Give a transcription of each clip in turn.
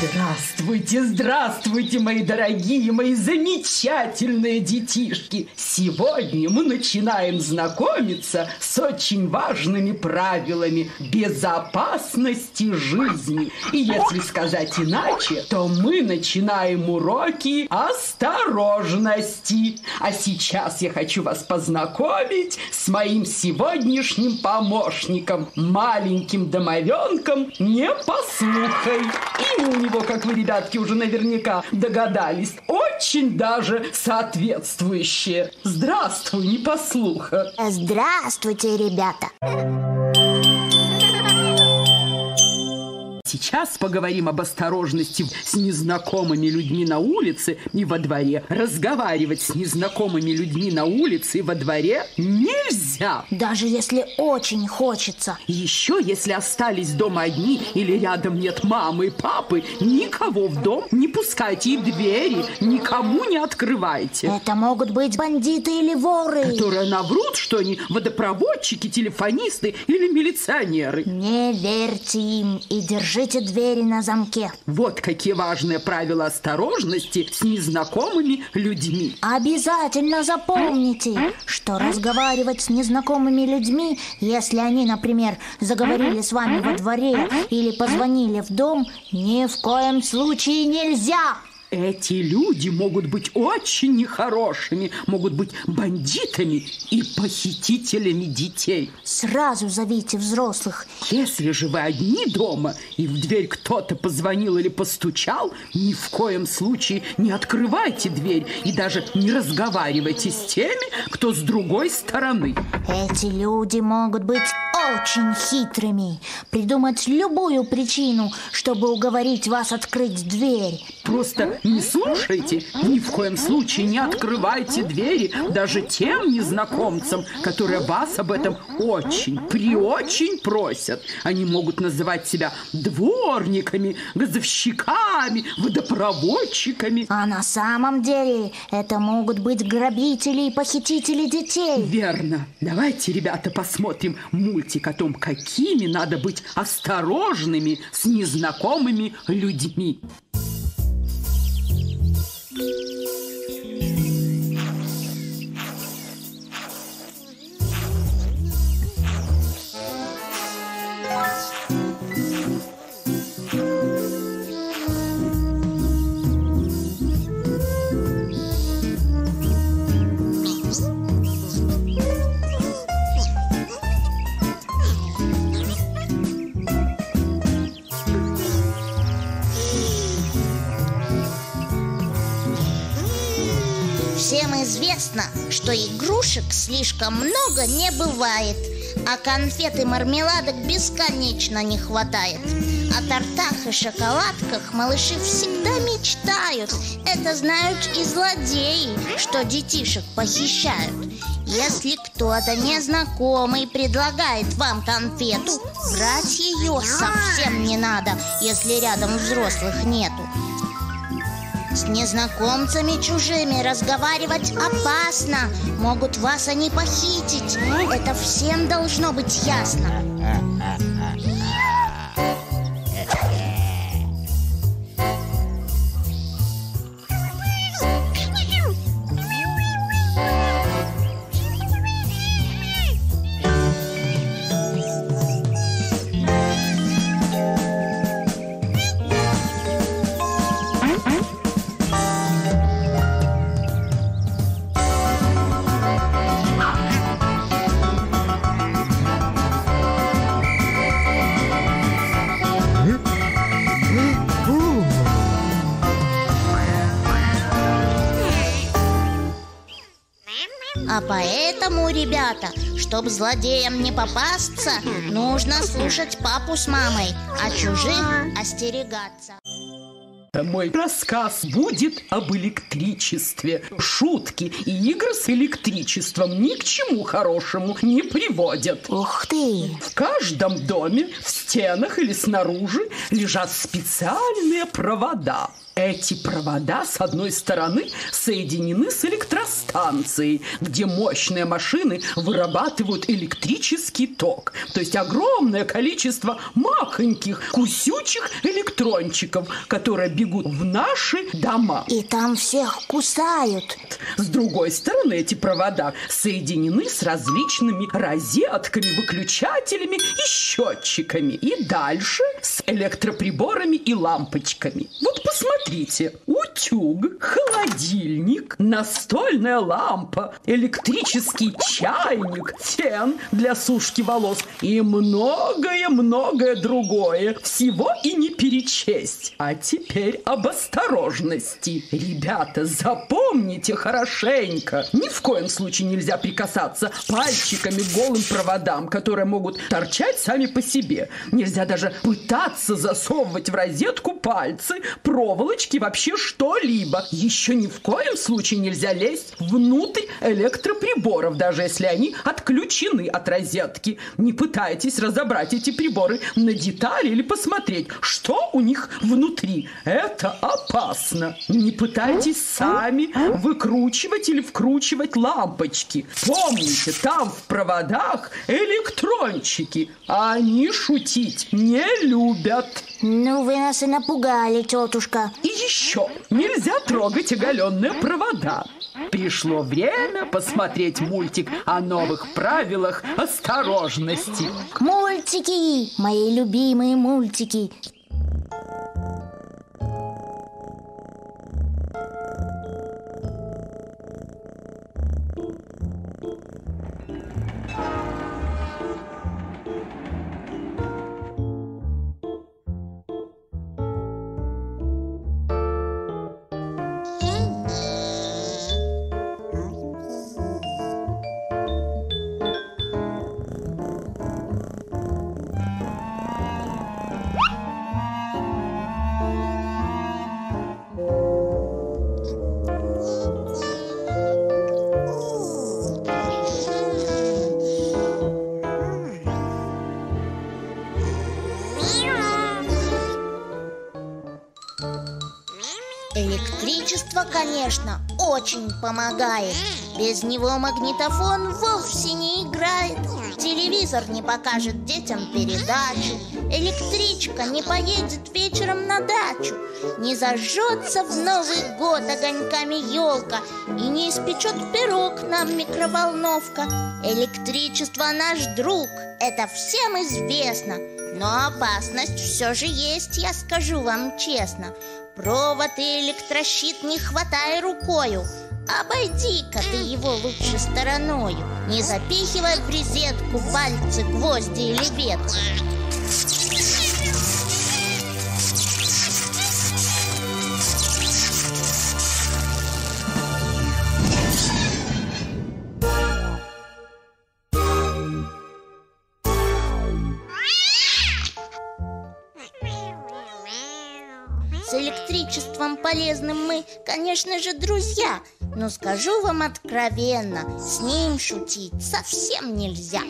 Здравствуйте, здравствуйте, мои дорогие, мои замечательные детишки! Сегодня мы начинаем знакомиться с очень важными правилами безопасности жизни. И если сказать иначе, то мы начинаем уроки осторожности. А сейчас я хочу вас познакомить с моим сегодняшним помощником, маленьким домовенком Непослухой. Имя у него, как вы, ребятки, уже наверняка догадались, очень даже соответствующее. Здравствуй, Непослуха. Здравствуйте, ребята. Сейчас поговорим об осторожности с незнакомыми людьми на улице и во дворе. Разговаривать с незнакомыми людьми на улице и во дворе нельзя. Даже если очень хочется. Еще если остались дома одни или рядом нет мамы и папы, никого в дом не пускайте и двери никому не открывайте. Это могут быть бандиты или воры, которые наврут, что они водопроводчики, телефонисты или милиционеры. Не верьте им и держите двери на замке. Вот какие важные правила осторожности с незнакомыми людьми. Обязательно запомните, что разговаривать с незнакомыми людьми, если они, например, заговорили с вами во дворе или позвонили в дом, ни в коем случае нельзя. Эти люди могут быть очень нехорошими, могут быть бандитами и похитителями детей. Сразу зовите взрослых. Если же вы одни дома, и в дверь кто-то позвонил или постучал, ни в коем случае не открывайте дверь и даже не разговаривайте с теми, кто с другой стороны. Эти люди могут быть очень хитрыми, придумать любую причину, чтобы уговорить вас открыть дверь. Просто не слушайте, ни в коем случае не открывайте двери даже тем незнакомцам, которые вас об этом очень, преочень просят. Они могут называть себя дворниками, газовщиками, водопроводчиками. А на самом деле это могут быть грабители и похитители детей. Верно. Давайте, ребята, посмотрим мультик о том, какими надо быть осторожными с незнакомыми людьми. Всем известно, что игрушек слишком много не бывает, а конфет и мармеладок бесконечно не хватает. О тортах и шоколадках малыши всегда мечтают. Это знают и злодеи, что детишек похищают. Если кто-то незнакомый предлагает вам конфету, брать ее совсем не надо, если рядом взрослых нету. С незнакомцами чужими разговаривать опасно. Могут вас они похитить. Это всем должно быть ясно. А поэтому, ребята, чтобы злодеям не попасться, нужно слушать папу с мамой, а чужих остерегаться. Мой рассказ будет об электричестве. Шутки и игры с электричеством ни к чему хорошему не приводят. Ух ты! В каждом доме, в стенах или снаружи лежат специальные провода. Эти провода, с одной стороны, соединены с электростанцией, где мощные машины вырабатывают электрический ток. То есть огромное количество махоньких, кусючих электрончиков, которые бегут в наши дома. И там всех кусают. С другой стороны, эти провода соединены с различными розетками, выключателями и счетчиками. И дальше с электроприборами и лампочками. Вот посмотрите. Утюг, холодильник, настольная лампа, электрический чайник, фен для сушки волос и многое-многое другое. Всего и не перечесть. А теперь об осторожности. Ребята, запомните хорошенько. Ни в коем случае нельзя прикасаться пальчиками к голым проводам, которые могут торчать сами по себе. Нельзя даже пытаться засовывать в розетку пальцы, проволочки, вообще что-либо. Еще ни в коем случае нельзя лезть внутрь электроприборов, даже если они отключены от розетки. Не пытайтесь разобрать эти приборы на детали или посмотреть, что у них внутри. Это опасно. Не пытайтесь сами выкручивать или вкручивать лампочки. Помните, там в проводах электрончики. Они шутить не любят. Ну, вы нас и напугали, тетушка. И еще нельзя трогать оголенные провода. Пришло время посмотреть мультик о новых правилах осторожности. Мультики! Мои любимые мультики. Электричество, конечно, очень помогает. Без него магнитофон вовсе не играет. Телевизор не покажет детям передачу. Электричка не поедет вечером на дачу. Не зажжется в Новый год огоньками елка. И не испечет пирог нам микроволновка. Электричество наш друг, это всем известно. Но опасность все же есть, я скажу вам честно. Провод и электрощит не хватай рукою. Обойди-ка ты его лучше стороною. Не запихивай в розетку пальцы, гвозди или ветку. С электричеством полезным мы, конечно же, друзья. Но скажу вам откровенно, с ним шутить совсем нельзя.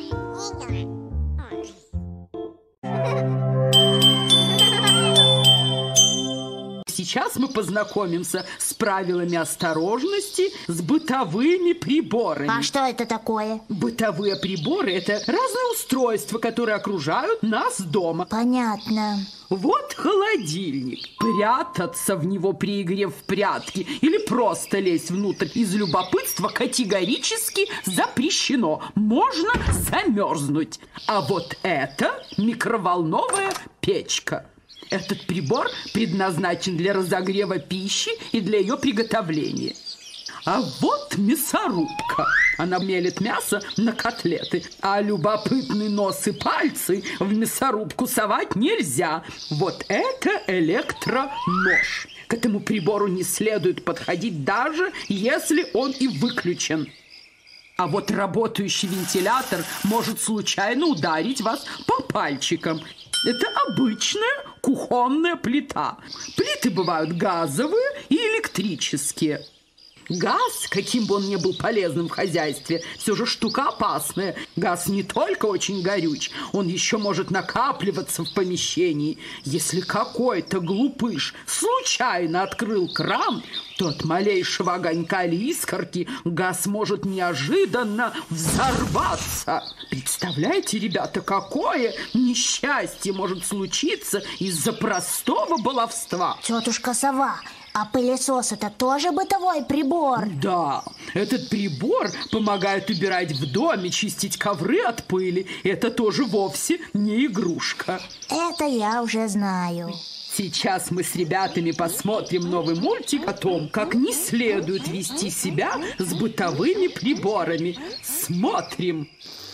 Сейчас мы познакомимся с правилами осторожности с бытовыми приборами. А что это такое? Бытовые приборы – это разные устройства, которые окружают нас дома. Понятно. Вот холодильник. Прятаться в него при игре в прятки или просто лезть внутрь из любопытства категорически запрещено. Можно замерзнуть. А вот это микроволновая печка. Этот прибор предназначен для разогрева пищи и для ее приготовления. А вот мясорубка. Она мелет мясо на котлеты. А любопытный нос и пальцы в мясорубку совать нельзя. Вот это электронож. К этому прибору не следует подходить, даже если он и выключен. А вот работающий вентилятор может случайно ударить вас по пальчикам. Это обычная кухонная плита. Плиты бывают газовые и электрические. Газ, каким бы он ни был полезным в хозяйстве, все же штука опасная. Газ не только очень горюч, он еще может накапливаться в помещении. Если какой-то глупыш случайно открыл кран, то от малейшего огонька или искорки газ может неожиданно взорваться. Представляете, ребята, какое несчастье может случиться из-за простого баловства? Тетушка Сова, а пылесос — это тоже бытовой прибор? Да, этот прибор помогает убирать в доме, чистить ковры от пыли. Это тоже вовсе не игрушка. Это я уже знаю. Сейчас мы с ребятами посмотрим новый мультик о том, как не следует вести себя с бытовыми приборами. Смотрим!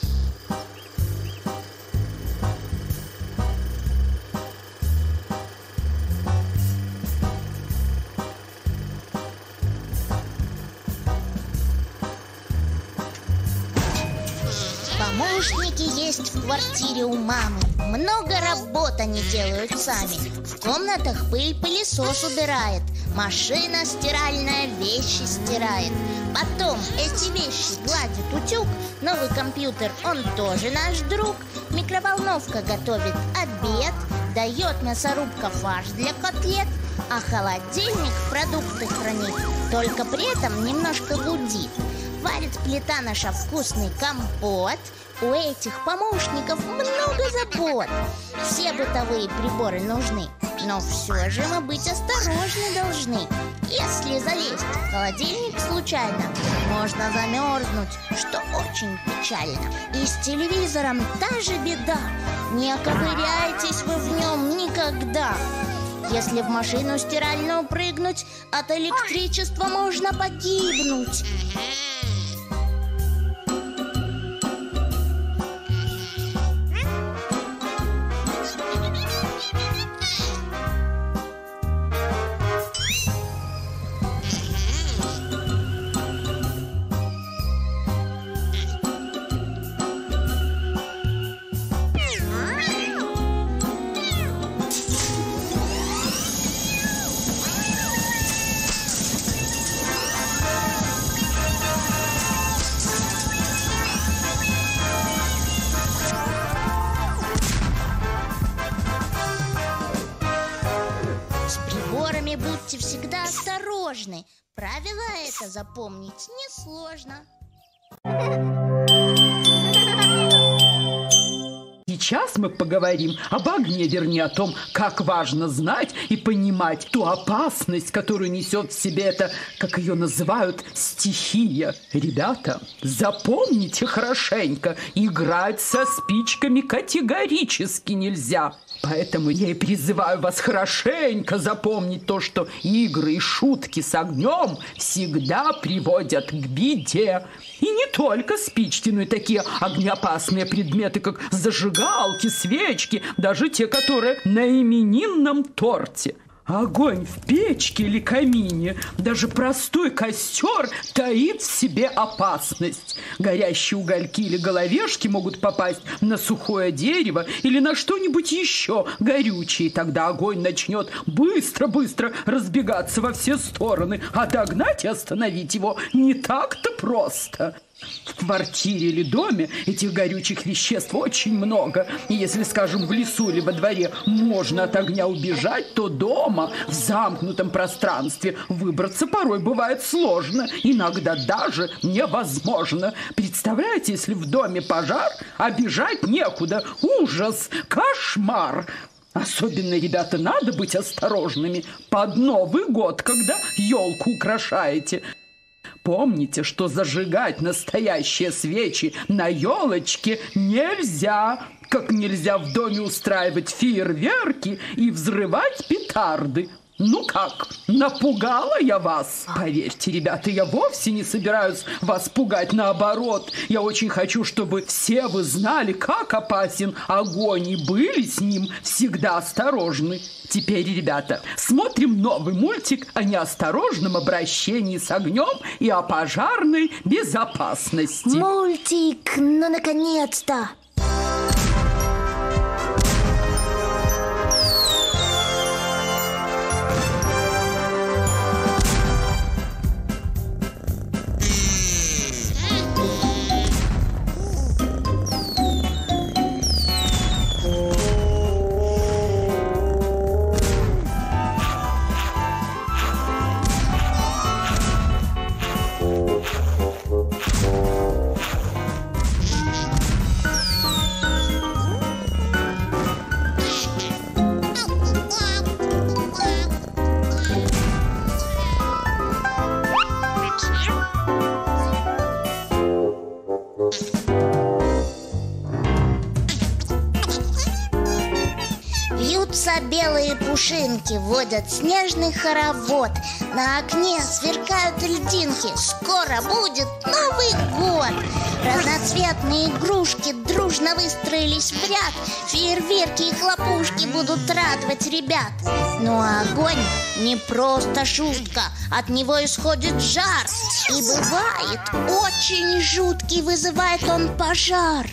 Помощники есть в квартире у мамы. Много работ они делают сами. В комнатах пыль пылесос убирает, машина стиральная вещи стирает. Потом эти вещи гладит утюг. Новый компьютер, он тоже наш друг. Микроволновка готовит обед, дает мясорубка фарш для котлет. А холодильник продукты хранит, только при этом немножко гудит. Варит плита наша вкусный компот. У этих помощников много забот. Все бытовые приборы нужны, но все же мы быть осторожны должны. Если залезть в холодильник случайно, можно замерзнуть, что очень печально. И с телевизором та же беда. Не оковыряйтесь вы в нем никогда. Если в машину стиральную прыгнуть, от электричества можно погибнуть. Будьте всегда осторожны. Правило это запомнить несложно. Сейчас мы поговорим об огне, вернее, о том, как важно знать и понимать ту опасность, которую несет в себе эта, как ее называют, стихия. Ребята, запомните хорошенько, играть со спичками категорически нельзя. Поэтому я и призываю вас хорошенько запомнить то, что игры и шутки с огнем всегда приводят к беде. И не только спички, но и такие огнеопасные предметы, как зажигалки, свечки, даже те, которые на именинном торте. Огонь в печке или камине, даже простой костер таит в себе опасность. Горящие угольки или головешки могут попасть на сухое дерево или на что-нибудь еще горючее. Тогда огонь начнет быстро-быстро разбегаться во все стороны. А догнать и остановить его не так-то просто. В квартире или доме этих горючих веществ очень много. И если, скажем, в лесу или во дворе можно от огня убежать, то дома, в замкнутом пространстве, выбраться порой бывает сложно. Иногда даже невозможно. Представляете, если в доме пожар, а бежать некуда. Ужас, кошмар! Особенно, ребята, надо быть осторожными под Новый год, когда елку украшаете. Помните, что зажигать настоящие свечи на елочке нельзя, как нельзя в доме устраивать фейерверки и взрывать петарды. Ну как, напугала я вас? Поверьте, ребята, я вовсе не собираюсь вас пугать, наоборот. Я очень хочу, чтобы все вы знали, как опасен огонь, и были с ним всегда осторожны. Теперь, ребята, смотрим новый мультик о неосторожном обращении с огнем и о пожарной безопасности. Мультик, ну наконец-то! Кружатся белые пушинки, водят снежный хоровод. На окне сверкают льдинки, скоро будет Новый год. Разноцветные игрушки дружно выстроились в ряд. Фейерверки и хлопушки будут радовать ребят. Но огонь не просто шутка, от него исходит жар. И бывает очень жуткий, вызывает он пожар.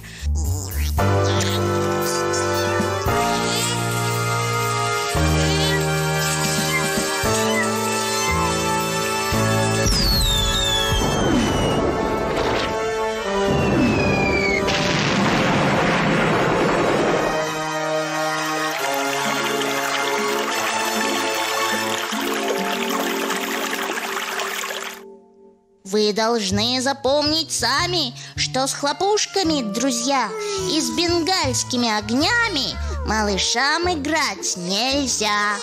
Вы должны запомнить сами, что с хлопушками, друзья, и с бенгальскими огнями малышам играть нельзя.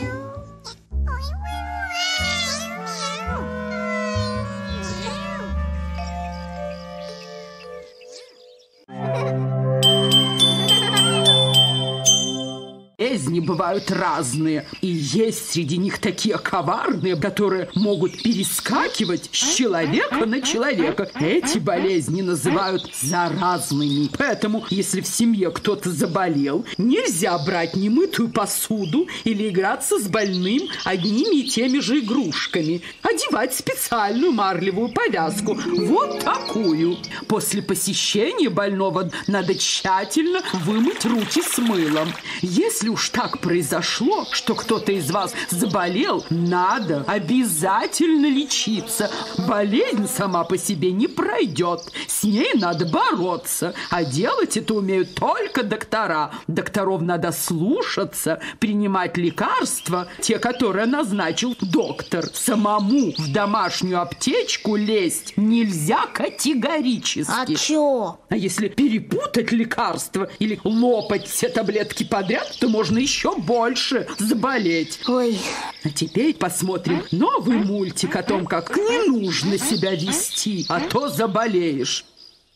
Болезни бывают разные, и есть среди них такие коварные, которые могут перескакивать с человека на человека. Эти болезни называют заразными. Поэтому, если в семье кто-то заболел, нельзя брать немытую посуду или играться с больным одними и теми же игрушками. Одевать специальную марлевую повязку, вот такую. После посещения больного надо тщательно вымыть руки с мылом. Если уж так произошло, что кто-то из вас заболел, надо обязательно лечиться. Болезнь сама по себе не пройдет. С ней надо бороться. А делать это умеют только доктора. Докторов надо слушаться, принимать лекарства, те, которые назначил доктор. Самому в домашнюю аптечку лезть нельзя категорически. А чё? А если перепутать лекарства или лопать все таблетки подряд, то можно еще больше заболеть. Ой. А теперь посмотрим новый мультик о том, как не нужно себя вести, а то заболеешь.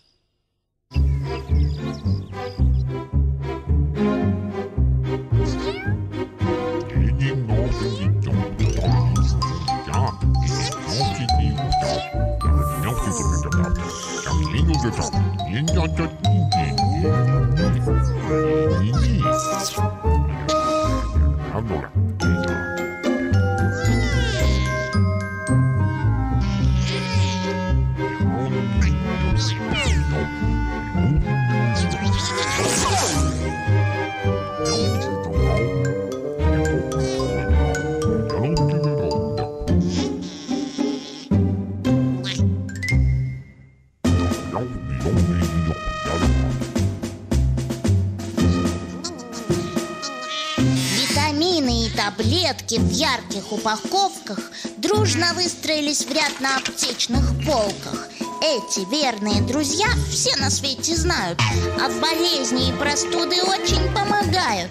Витамины и таблетки в ярких упаковках дружно выстроились в ряд на аптечных полках. Эти верные друзья все на свете знают, от болезней и простуды очень помогают.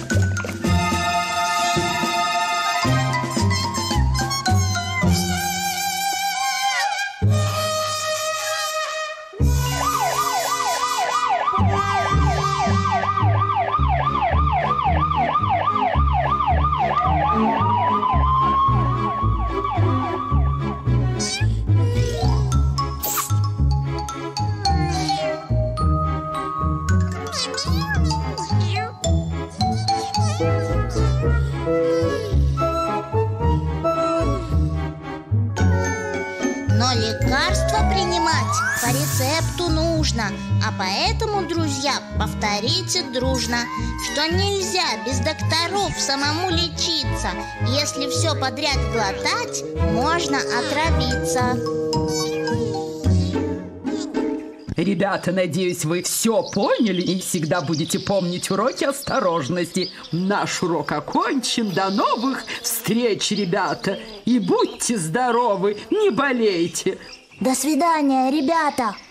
Но лекарства принимать по рецепту нужно. А поэтому, друзья, повторите дружно, что нельзя без докторов самому лечиться. Если все подряд глотать, можно отравиться. Ребята, надеюсь, вы все поняли и всегда будете помнить уроки осторожности. Наш урок окончен. До новых встреч, ребята. И будьте здоровы, не болейте. До свидания, ребята.